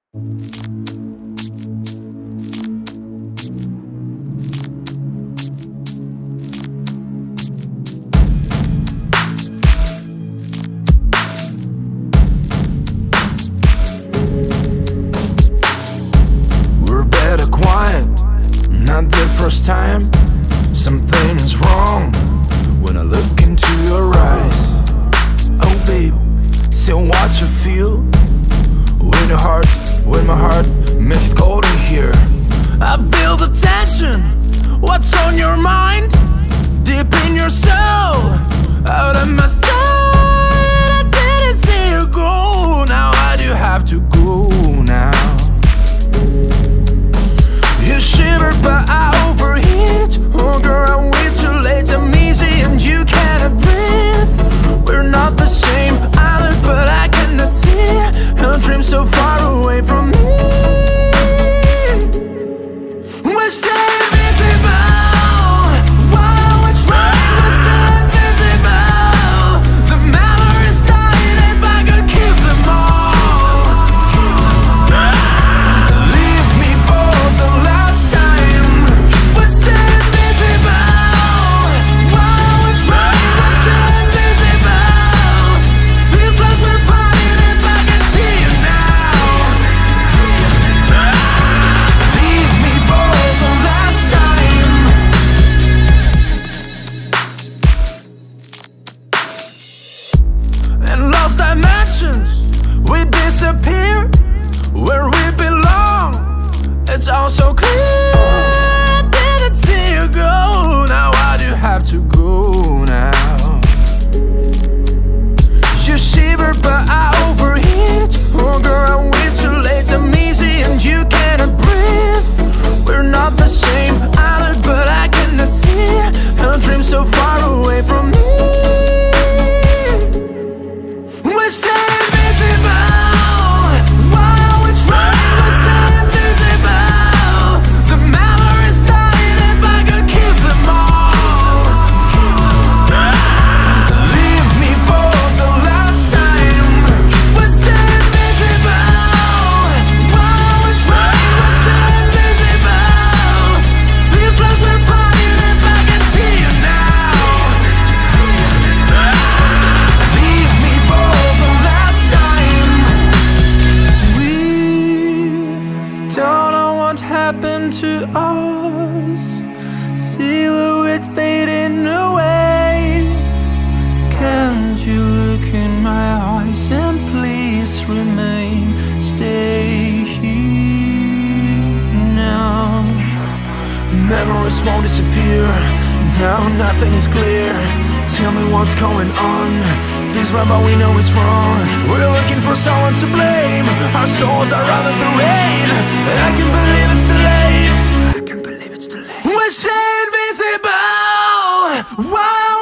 We're better quiet, not the first time. Something is wrong when I look into your eyes. Oh babe, say what you feel. When my heart makes it cold in here. I feel the tension. What's on your mind? Deep in your soul, out of my sight. I didn't see you go. Now I do have to go now. You shiver but I overheat. Oh girl, I'm way too late. I'm easy and you cannot breathe. We're not the same. I look but I cannot see. Your dream so far away from me. We're still invisible. While we're trying, we're still invisible. The memories dying if I could keep them all. Leave me for the last time. We're still invisible. While we're trying, we're still invisible. Feels like we're fighting if I can see you now. Leave me for the last time. In lost dimensions, we disappear where we belong. It's all so clear. I didn't see you go. Now I do have to go now. You shiver but I overheat. Oh girl, I'm way too late. I'm easy and you cannot breathe. We're not the same. I look but I cannot see. Your dream so far away from me. We're still invisible. While we're trying, we're still invisible. The memories dying if I could keep them all. Leave me for the last time. We're still invisible. While we're trying, we're still invisible. Feels like we're fighting if I can see you now. Leave me for the last time. We don't know what happened to us. Silhouettes fading away. Can't you look in my eyes and please remain? Stay here now. Memories won't disappear. Now nothing is clear. Tell me what's going on. Things right but we know it's wrong. We're looking for someone to blame. Our souls are running through rain. And I can't believe it's too late. I can't believe it's too late. We're still invisible. Wow.